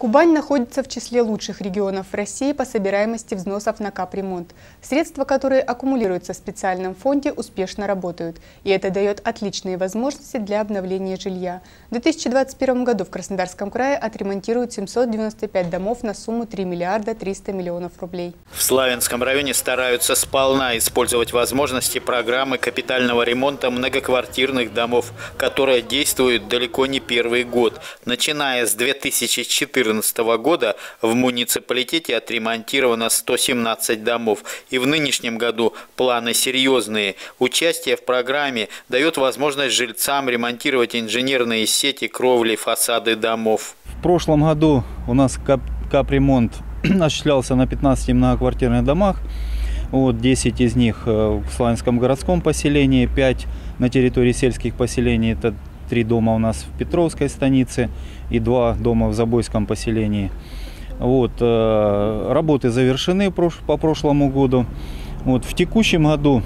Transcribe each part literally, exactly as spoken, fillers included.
Кубань находится в числе лучших регионов России по собираемости взносов на капремонт. Средства, которые аккумулируются в специальном фонде, успешно работают. И это дает отличные возможности для обновления жилья. В две тысячи двадцать первом году в Краснодарском крае отремонтируют семьсот девяносто пять домов на сумму три миллиарда триста миллионов рублей. В Славянском районе стараются сполна использовать возможности программы капитального ремонта многоквартирных домов, которая действует далеко не первый год. Начиная с две тысячи четырнадцатого года в муниципалитете отремонтировано сто семнадцать домов. И в нынешнем году планы серьезные. Участие в программе дает возможность жильцам ремонтировать инженерные сети, кровли, фасады домов. В прошлом году у нас кап капремонт осуществлялся на пятнадцати многоквартирных домах. Вот десять из них в Славянском городском поселении, пять на территории сельских поселений. Это три дома у нас в Петровской станице и два дома в Забойском поселении. Вот, э, работы завершены по прошлому году. Вот, в текущем году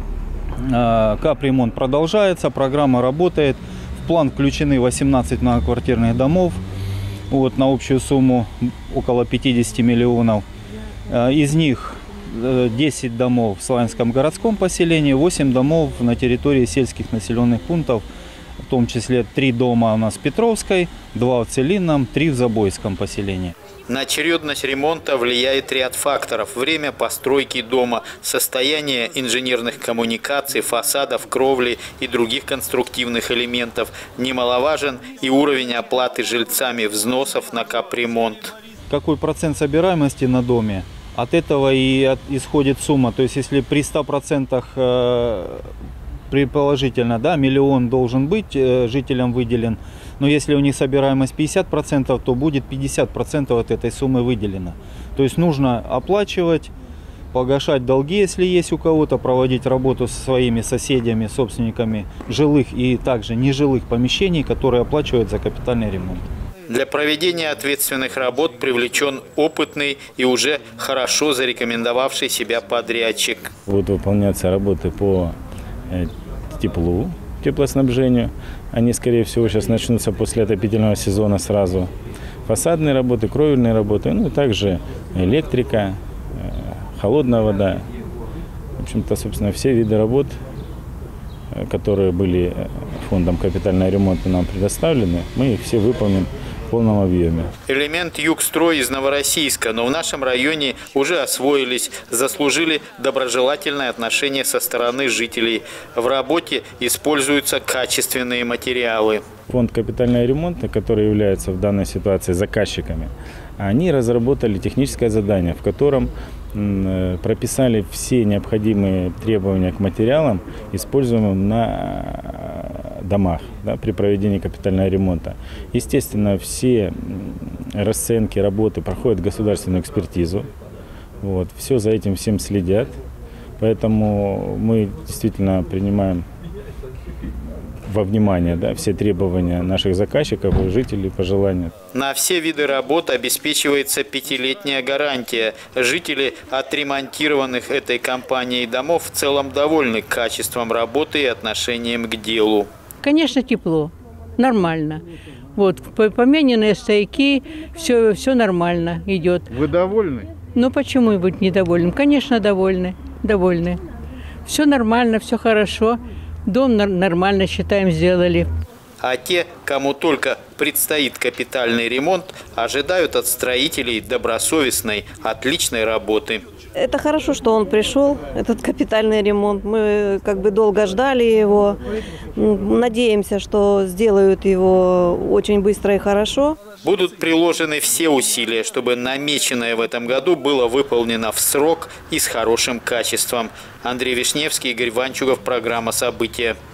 э, капремонт продолжается, программа работает. В план включены восемнадцать многоквартирных домов вот, на общую сумму около пятидесяти миллионов. Э, из них десять домов в Славянском городском поселении, восемь домов на территории сельских населенных пунктов. В том числе три дома у нас в Петровской, два в Целинном, три в Забойском поселении. На очередность ремонта влияет ряд факторов. Время постройки дома, состояние инженерных коммуникаций, фасадов, кровли и других конструктивных элементов. Немаловажен и уровень оплаты жильцами взносов на капремонт. Какой процент собираемости на доме? От этого и от, исходит сумма. То есть если при ста процентах э, предположительно, да, миллион должен быть э, жителям выделен, но если у них собираемость пятьдесят процентов, то будет пятьдесят процентов от этой суммы выделено. То есть нужно оплачивать, погашать долги, если есть у кого-то, проводить работу со своими соседями, собственниками жилых и также нежилых помещений, которые оплачивают за капитальный ремонт. Для проведения ответственных работ привлечен опытный и уже хорошо зарекомендовавший себя подрядчик. Будут выполняться работы по теплу, теплоснабжению. Они, скорее всего, сейчас начнутся после отопительного сезона сразу. Фасадные работы, кровельные работы, ну, также электрика, холодная вода. В общем-то, собственно, все виды работ, которые были фондом капитального ремонта нам предоставлены, мы их все выполним в полном объеме. Элемент Югстрой из Новороссийска, но в нашем районе уже освоились, заслужили доброжелательное отношение со стороны жителей. В работе используются качественные материалы. Фонд капитального ремонта, который является в данной ситуации заказчиками, они разработали техническое задание, в котором прописали все необходимые требования к материалам, используемым на домах, да, при проведении капитального ремонта. Естественно, все расценки работы проходят государственную экспертизу. Вот, все за этим всем следят. Поэтому мы действительно принимаем во внимание, да, все требования наших заказчиков и жителей, пожелания. На все виды работ обеспечивается пятилетняя гарантия. Жители отремонтированных этой компанией домов в целом довольны качеством работы и отношением к делу. Конечно, тепло, нормально. Вот, помененные стояки, все, все нормально идет. Вы довольны? Ну почему быть недовольным? Конечно, довольны, довольны. Все нормально, все хорошо. Дом нормально, считаем, сделали. А те, кому только предстоит капитальный ремонт, ожидают от строителей добросовестной, отличной работы. Это хорошо, что он пришел, этот капитальный ремонт. Мы как бы долго ждали его. Надеемся, что сделают его очень быстро и хорошо. Будут приложены все усилия, чтобы намеченное в этом году было выполнено в срок и с хорошим качеством. Андрей Вишневский, Игорь Ванчугов, программа «События».